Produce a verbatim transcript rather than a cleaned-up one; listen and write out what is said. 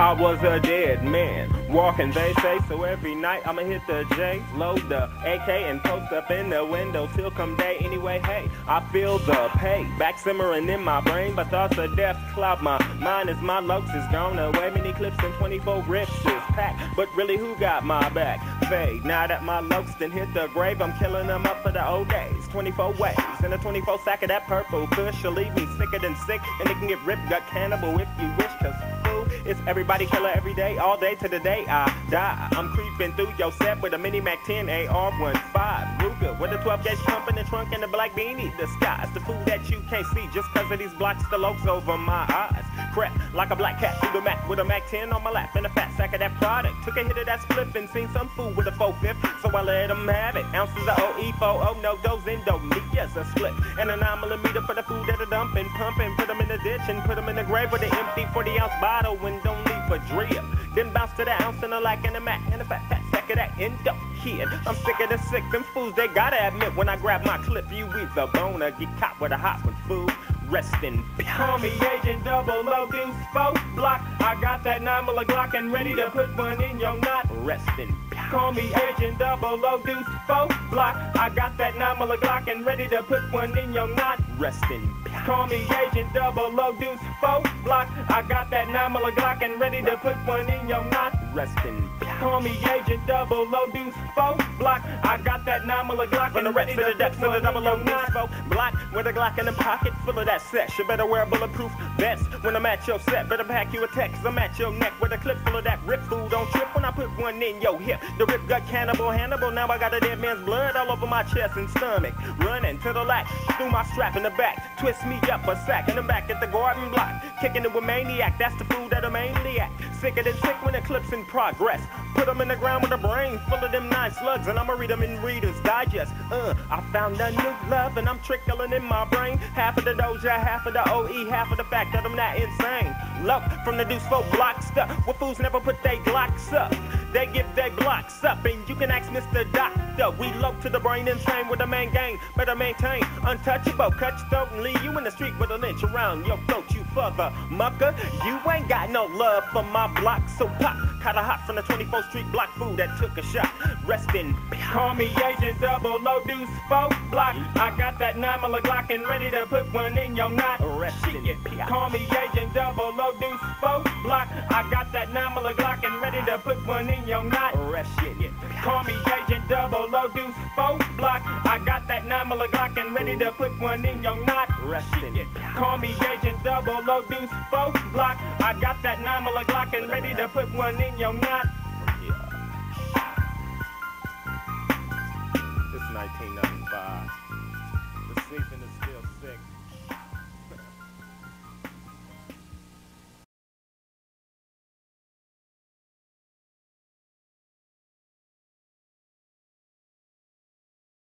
I was a dead man, walking they say, so every night I'ma hit the J, load the A K and post up in the window till come day. Anyway, hey, I feel the pay, back simmering in my brain, but thoughts of death cloud my mind as my looks is gone away. Many clips and twenty-four rips is packed, but really who got my back? Fade, now that my looks done hit the grave, I'm killing them up for the old days. twenty-four ways, and a twenty-four sack of that purple kush will leave me sicker than sick, and it can get ripped gut cannibal if you wish, cause fool, it's everybody killer every day, all day to the day I die. I'm creeping through your set with a mini Mac ten A R fifteen Ruger with a twelve gauge pump in the trunk and a black beanie. Disguise the food that you can't see just cause of these blocks the lokes over my eyes. Crap like a black cat through the Mac with a Mac ten on my lap and a fat sack of that product. Took a hit of that spliff and seen some food with a four fifth, so I let them have it. Ounces of O E four oh no dose endo me yes a slip and a nine millimeter for the food that are dumping, pumping, put them in the ditch and put them in the grave with an empty forty ounce bottle and don't leave a drip. Then bounce to the ounce and a lack and a Mac and a fat fat sack of that endo kid. I'm sick of the sick, them fools they gotta admit when I grab my clip you either bone or get caught with a hot one fool. Rest in peace. Call me Agent Double O Deuce Four Block. I got that nine mil Glock and ready to put one in your knot. Rest in peace. Call me Agent Double O Deuce Four Block. I got that nine mil Glock and ready to put one in your knot. Rest in peace. Call me Agent Double O Deuce Four Block. I got that nine mil Glock and ready to put one in your knot. Rest in peace. Call me Agent Double O Deuce Four Block. I got that nine mil Glock and ready to put one in your knot. Block with a Glock in the pocket full of that sex. You better wear a bulletproof vest when I'm at your set. Better pack you a text. I'm at your neck with a clip full of that rip food. Don't trip when I put one in your hip. The rip gut cannibal Hannibal. Now I got a dead man's blood all over my chest and stomach. Running to the lat through my strap in the back. Twist me up a sack and I'm back at the garden block. Kicking it with maniac. That's the food that a maniac. Sicker than sick when it clips in progress. Put them in the ground with a brain full of them nine slugs and I'ma read them in Reader's Digest. Uh, I found a new love and I'm trickling in my brain. Half of the Doja, half of the O E, half of the fact that I'm not insane. Look, from the Deuce Four Block stuff, where fools never put they Glocks up. They give their blocks up, and you can ask Mister Doctor. We low to the brain insane with the main gang. Better maintain, untouchable, cut your throat and leave you in the street with a lynch around your throat, you further mucker. You ain't got no love for my block, so pop. Caught a hot from the twenty-fourth Street block food that took a shot. Rest in peace. Call me Agent Double O Deuce Four Block. I got that nine mil Glock and ready to put one in your knot. Rest in peace. Call me Agent Double O Deuce Four Block. I got that nine mil Glock and ready to put one in your knot. Rest in peace. Call me Agent Double O Deuce Four Block. I got that nine mil Glock and ready to put one in your knot. Rest in peace. Call me Agent Double O Deuce Four Block. I got that nine mil Glock and ready to put one in your knot. Yeah. It's nineteen ninety-five. The season is still sick.